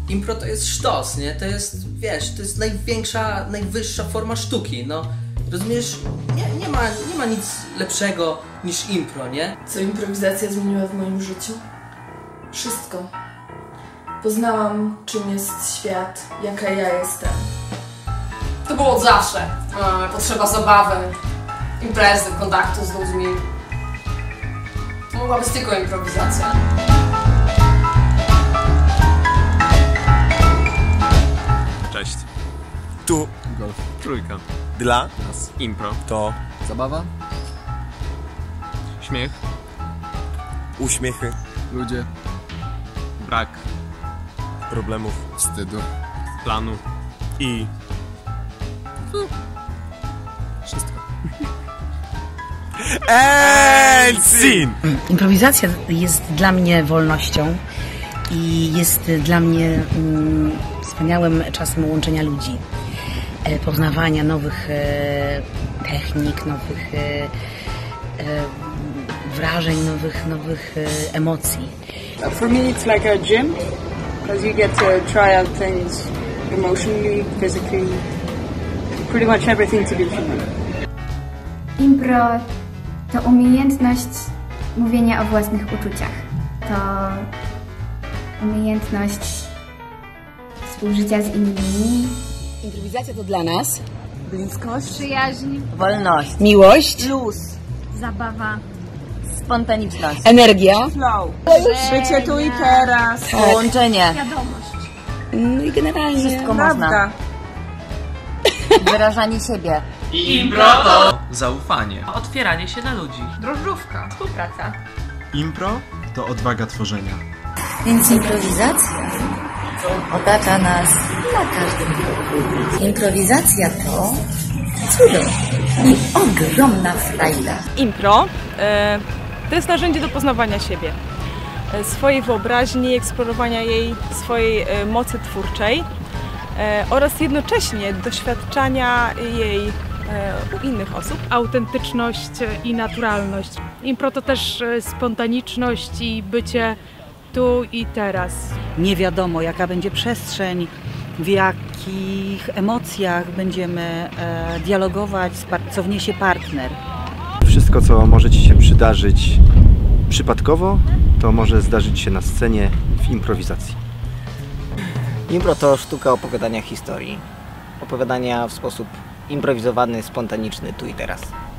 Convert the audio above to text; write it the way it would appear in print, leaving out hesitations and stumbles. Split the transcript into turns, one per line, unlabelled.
Impro to jest sztos, nie? To jest, wiesz, to jest najwyższa forma sztuki, no. Rozumiesz? Nie ma nic lepszego niż impro, nie?
Co improwizacja zmieniła w moim życiu? Wszystko. Poznałam, czym jest świat, jaka ja jestem.
To było od zawsze. Potrzeba zabawy, imprezy, kontaktu z ludźmi. To mogła być tylko improwizacja.
Cześć.
Tu
Golf. Trójka.
dla
Nas. Impro.
to
Zabawa,
Śmiech.
uśmiechy,
ludzie,
Brak
problemów
wstydu.
planu.
i
Wszystko.
and scene!
Improwizacja jest dla mnie wolnością i jest dla mnie wspaniałym czasem łączenia ludzi, poznawania nowych technik, nowych wrażeń, nowych emocji.
For me, it's like a gym because you get to try out things emotionally, physically, pretty much everything to be human.
Impro to umiejętność mówienia o własnych uczuciach. To umiejętność współżycia z innymi.
Improwizacja to dla nas
Bliskość,
Przyjaźń,
Wolność,
miłość,
luz,
zabawa,
spontaniczność,
energia,
flow, bycie tu i teraz,
połączenie.
wiadomość.
no i generalnie
Wszystko można.
prawda.
Wyrażanie siebie.
Impro to zaufanie.
Otwieranie się na ludzi.
Drożdżówka, współpraca.
Impro to odwaga tworzenia.
Więc improwizacja otacza nas na każdym kroku. Improwizacja to cudo i ogromna frajda.
Impro to jest narzędzie do poznawania siebie, swojej wyobraźni, eksplorowania jej, swojej mocy twórczej oraz jednocześnie doświadczania jej u innych osób.
Autentyczność i naturalność. Impro to też spontaniczność i bycie tu i teraz.
nie wiadomo jaka będzie przestrzeń, w jakich emocjach będziemy dialogować, co wniesie partner.
Wszystko, co może Ci się przydarzyć przypadkowo, to może zdarzyć się na scenie w improwizacji.
Impro to sztuka opowiadania historii. Opowiadania w sposób improwizowany, spontaniczny, tu i teraz.